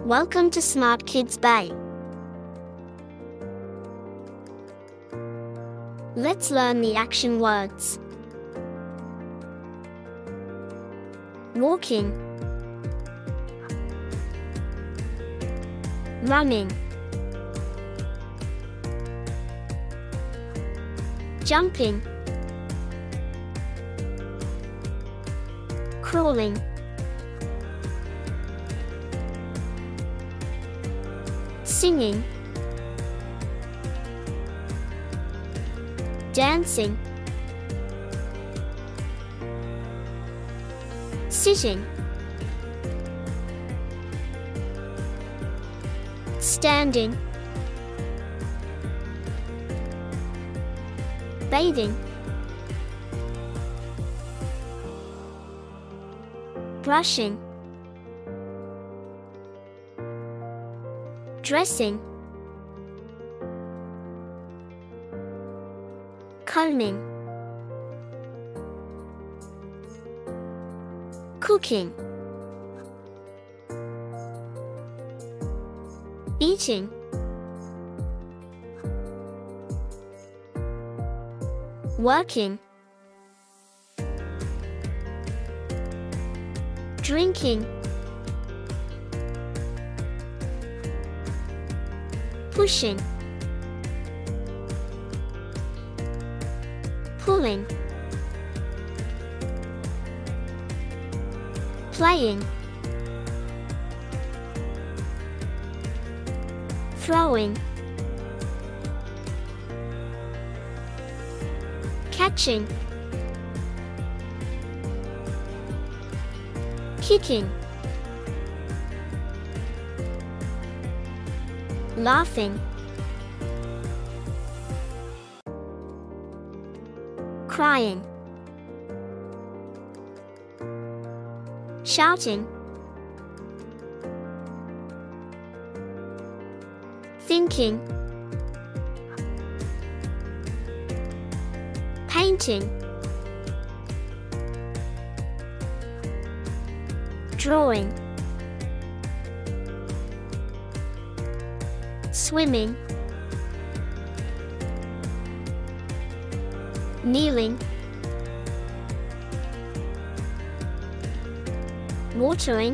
Welcome to Smart Kids Bay. Let's learn the action words. Walking, running, jumping, crawling, singing, dancing, sitting, standing, bathing, brushing, dressing, combing, cooking, eating, working, drinking, pushing, pulling, playing, throwing, catching, kicking, laughing, crying, shouting, thinking, painting, drawing, swimming, kneeling, watering,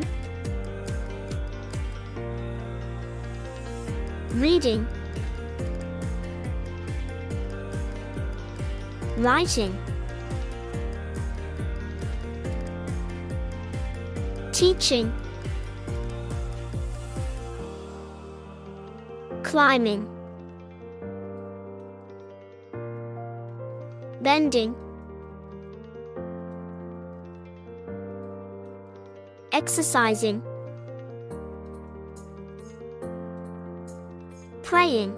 reading, writing, teaching, climbing, bending, exercising, praying,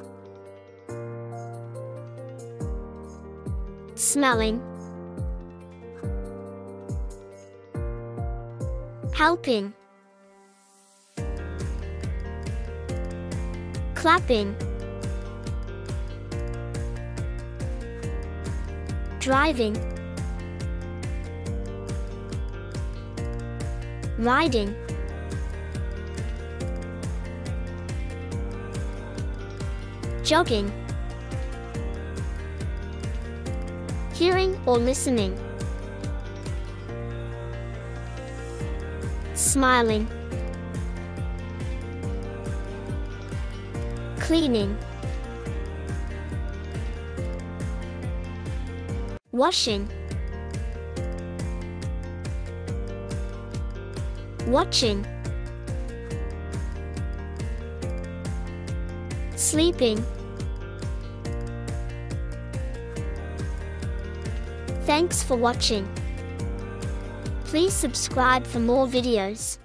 smelling, helping, clapping, driving, riding, jogging, hearing or listening, smiling, cleaning, washing, watching, sleeping. Thanks for watching. Please subscribe for more videos.